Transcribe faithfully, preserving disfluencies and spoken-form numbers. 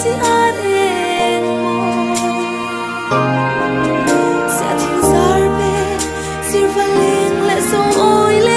si at en mo sẽ thiên zar be sir valing le song oi